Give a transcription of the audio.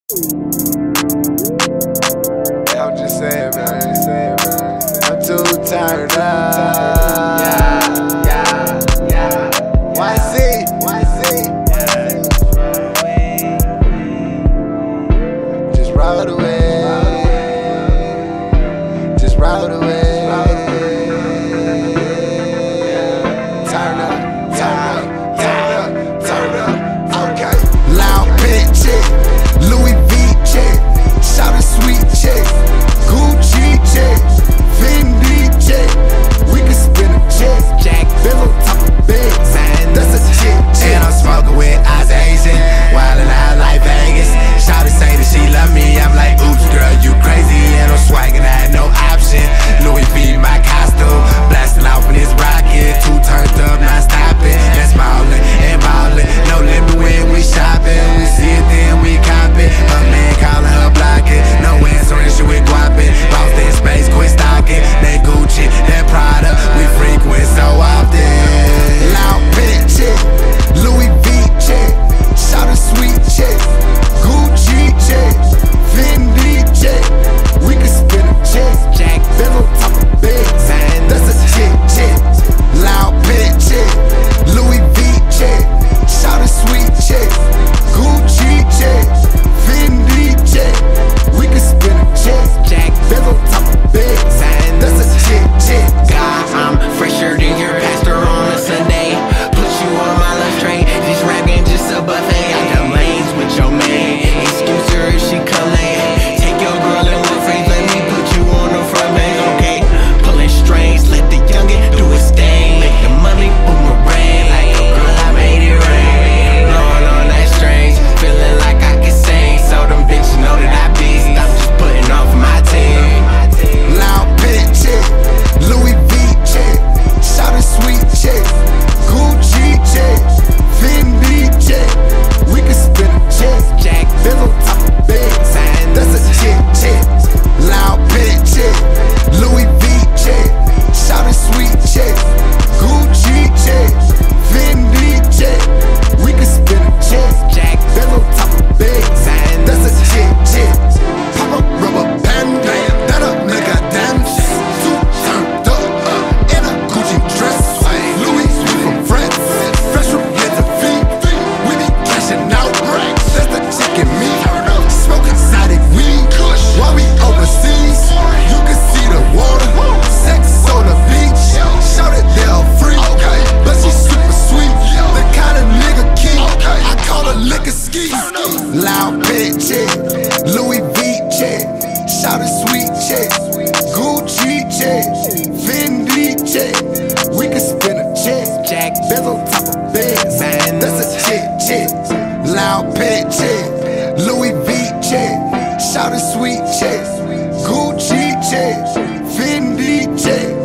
I'm just saying, man. I'm too tired up. YC. Just ride away. Just ride away. Turn up. Okay. Loud pit chick, Louis V chick, shout a sweet chick, Gucci chick, Fendi chick. We can spin a chick, Jack Bill on top of big, that's a chick. And I'm smoking with eyes Asian, wildin' out like Vegas. Shawty say that she love me, I'm like, oops girl, you crazy. And I'm swaggin', I had no option. Louis V my costume, blasting off in this rocket. Two turned up, not stopping. That's ballin' and ballin', no limit when we shopping. We see it then we cop it. A man callin' her blocking, no answering, she with guapping. Lost in space, quit stalking. That Gucci, that Prada, we frequent so often. Loud pit chick, Louis V chick, shout a sweet chick, Gucci chick, Fendi chick. We can spin a chick, Jack Bill on top of big, that's a chick. Loud pit chick, Louis V chick, shout a sweet chick, Gucci chick, Fendi chick. We can spin a chick, Jack Bill on top of big, that's a chick. God, I'm fresher than your pastor on a Sunday. Put you on my lunch tray, this rap game just a buffet. I got lanes with your man, excuse her if she come late. Take your girl in one face, let me put you on the front bench, okay? Pulling strings, let the youngin' do his thing. Make the money boomerang, like yo girl, I made it rain. Blowing on that strings, feeling like I can sing. So them bitches know that I beast, I'm just putting on for my team. Loud pit chick, Louis V chick, shout a sweet chick, Gucci chick, Fendi chick. We can spin a chick, Jack Bill on top of big, that's a chick. Loud pit chick, Louis V chick, shout a sweet chick, Gucci chick, Fendi chick. We can spin a chick, Jack Bill on top of big, that's a chick. Pop a rubber band, that'll make a dance. Two turned up in a Gucci dress. Louis V from France, fresh from head to feet. We be cashing out, that's the chick and me. Smoking exotic weed while we overseas. You can see the water, sex on the beach. Shout it, they're free, but she's super sweet. The kind of nigga key, I call her liquor ski. Loud pit chick, Louis V chick, shout a sweet chick, Gucci chick, Fendi chick. We can spin a chick, Jack Bill on top of big, that's a chick. Loud pit chick, Louis V chick, shout a sweet chick, Gucci chick, Fendi chick.